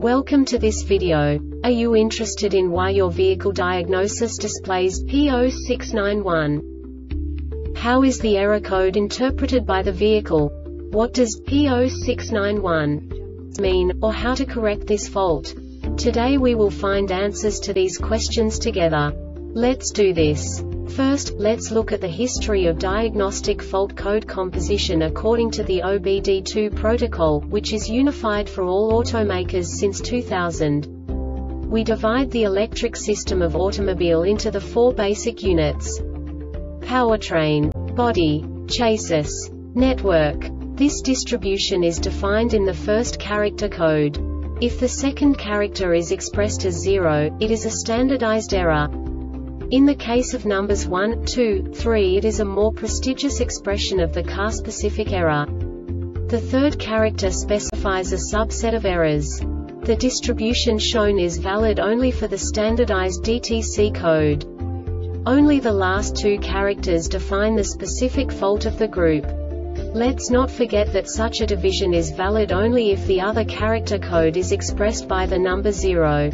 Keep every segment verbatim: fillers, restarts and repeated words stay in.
Welcome to this video. Are you interested in why your vehicle diagnosis displays P zero six nine one? How is the error code interpreted by the vehicle? What does P zero six nine one mean, or how to correct this fault? Today we will find answers to these questions together. Let's do this. First, let's look at the history of diagnostic fault code composition according to the O B D two protocol, which is unified for all automakers since two thousand. We divide the electric system of automobile into the four basic units: powertrain, body, chassis, network. This distribution is defined in the first character code. If the second character is expressed as zero, it is a standardized error. In the case of numbers one, two, three, it is a more prestigious expression of the car-specific error. The third character specifies a subset of errors. The distribution shown is valid only for the standardized D T C code. Only the last two characters define the specific fault of the group. Let's not forget that such a division is valid only if the other character code is expressed by the number zero.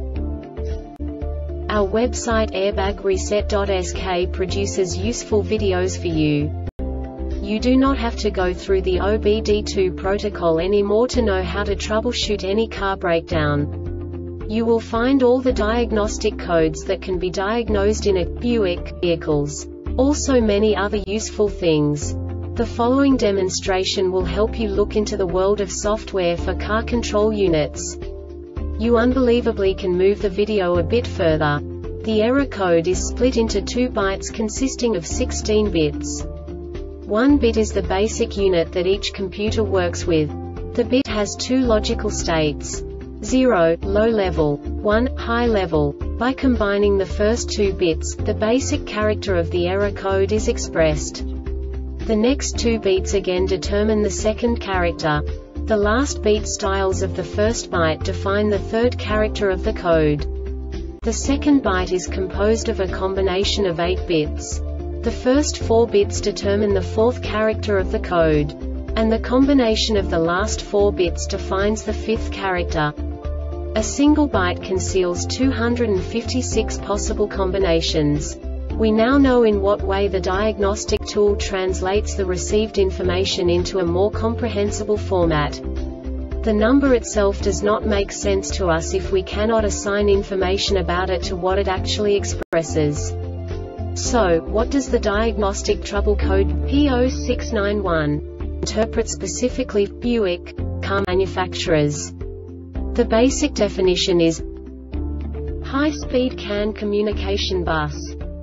Our website airbag reset dot S K produces useful videos for you. You do not have to go through the O B D two protocol anymore to know how to troubleshoot any car breakdown. You will find all the diagnostic codes that can be diagnosed in a Buick vehicles. Also many other useful things. The following demonstration will help you look into the world of software for car control units. You unbelievably can move the video a bit further. The error code is split into two bytes consisting of sixteen bits. One bit is the basic unit that each computer works with. The bit has two logical states: zero, low level, one, high level. By combining the first two bits, the basic character of the error code is expressed. The next two bits again determine the second character. The last beat styles of the first byte define the third character of the code. The second byte is composed of a combination of eight bits. The first four bits determine the fourth character of the code. And the combination of the last four bits defines the fifth character. A single byte conceals two hundred fifty-six possible combinations. We now know in what way the diagnostic tool translates the received information into a more comprehensible format. The number itself does not make sense to us if we cannot assign information about it to what it actually expresses. So, what does the diagnostic trouble code P zero six nine one interpret specifically for Buick car manufacturers? The basic definition is high-speed C A N communication bus.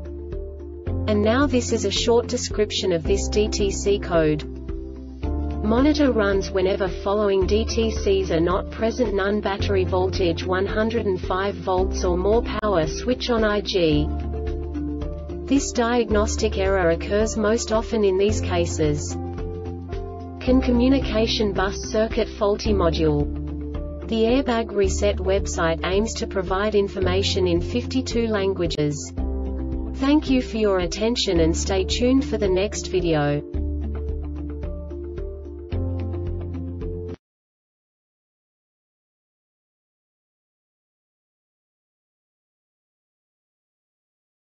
And now this is a short description of this D T C code. Monitor runs whenever following D T Cs are not present: none, battery voltage one hundred five volts or more, power switch on I G. This diagnostic error occurs most often in these cases: C A N communication bus circuit faulty module. The Airbag Reset website aims to provide information in fifty-two languages. Thank you for your attention and stay tuned for the next video.